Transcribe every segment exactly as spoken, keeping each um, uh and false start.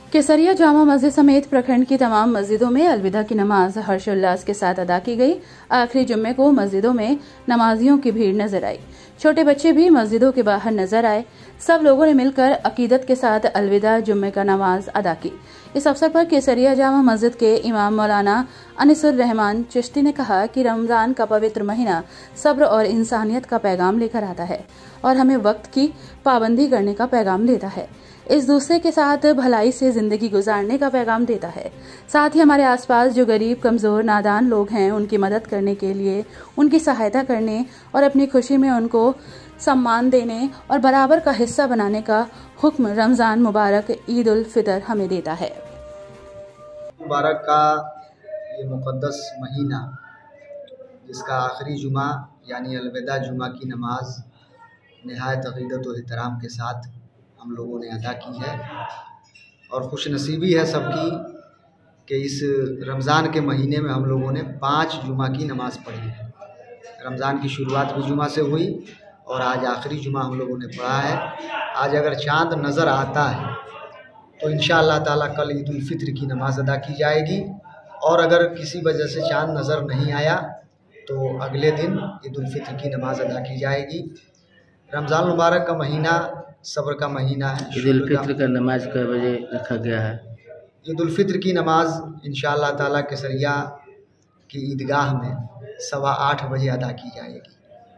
केसरिया जामा मस्जिद समेत प्रखंड की तमाम मस्जिदों में अलविदा की नमाज हर्षोल्लास के साथ अदा की गई। आखिरी जुम्मे को मस्जिदों में नमाजियों की भीड़ नजर आई। छोटे बच्चे भी मस्जिदों के बाहर नजर आए। सब लोगों ने मिलकर अकीदत के साथ अलविदा जुम्मे का नमाज अदा की। इस अवसर पर केसरिया जामा मस्जिद के इमाम मौलाना अनिसुर रहमान चिश्ती ने कहा कि रमजान का पवित्र महीना सब्र और इंसानियत का पैगाम लेकर आता है और हमें वक्त की पाबंदी करने का पैगाम देता है। इस दूसरे के साथ भलाई से जिंदगी गुजारने का पैगाम देता है। साथ ही हमारे आसपास जो गरीब, कमजोर, नादान लोग हैं उनकी मदद करने के लिए, उनकी सहायता करने और अपनी खुशी में उनको सम्मान देने और बराबर का हिस्सा बनाने का हुक्म रमजान मुबारक ईद उल फितर हमें देता है। मुबारक का ये मुक़द्दस महीना जिसका आखिरी जुमा यानी अलविदा जुमा की नमाज नहायत अक़ीदत व एहतराम के साथ हम लोगों ने अदा की है और खुशनसीबी है सबकी कि इस रमज़ान के महीने में हम लोगों ने पाँच जुमा की नमाज़ पढ़ी है। रमज़ान की शुरुआत भी जुमा से हुई और आज आखिरी जुमा हम लोगों ने पढ़ा है। आज अगर चाँद नज़र आता है तो इंशाअल्लाह ताला कल ईद उल फित्र की नमाज़ अदा की जाएगी और अगर किसी वजह से चाँद नज़र नहीं आया तो अगले दिन ईद उल फित्र की नमाज़ अदा की जाएगी। रमज़ान मुबारक का महीना सब्र का महीना है। ईद उल फित्र का नमाज कै बजे रखा गया है? ईद उल फित्र की नमाज इंशाअल्लाह ताला केसरिया की ईदगाह में सवा आठ बजे अदा की जाएगी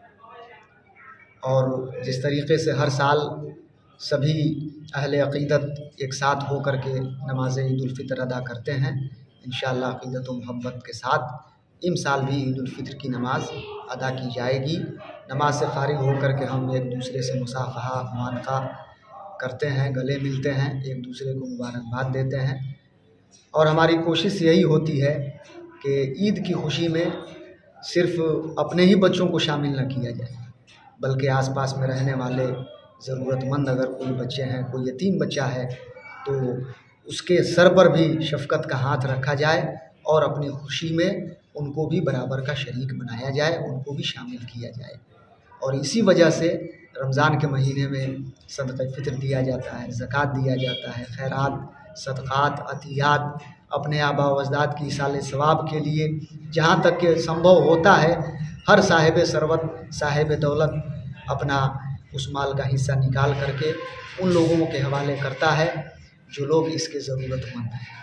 और जिस तरीके से हर साल सभी अहले अक़ीदत एक साथ हो कर के नमाज ईद उल फित्र अदा करते हैं, इंशाअल्लाह अक़ीदत व मोहब्बत के साथ इम साल भी ईद उल फित्र की नमाज अदा की जाएगी। नमाज से फ़ारिग होकर के हम एक दूसरे से मुसाफ़हा मुआनक़ा करते हैं, गले मिलते हैं, एक दूसरे को मुबारकबाद देते हैं और हमारी कोशिश यही होती है कि ईद की खुशी में सिर्फ़ अपने ही बच्चों को शामिल न किया जाए बल्कि आसपास में रहने वाले ज़रूरतमंद अगर कोई बच्चे हैं, कोई यतीम बच्चा है तो उसके सर पर भी शफ़क़त का हाथ रखा जाए और अपनी खुशी में उनको भी बराबर का शरीक बनाया जाए, उनको भी शामिल किया जाए। और इसी वजह से रमज़ान के महीने में सदक़ा फ़ित्र दिया जाता है, ज़कात दिया जाता है, खैरात, सदक़ात, अतियात अपने आबा व अजदाद की इसाले सवाब के लिए जहाँ तक के संभव होता है हर साहिब सरवत, साहिब दौलत अपना उस माल का हिस्सा निकाल करके उन लोगों के हवाले करता है जो लोग इसके ज़रूरतमंद हैं।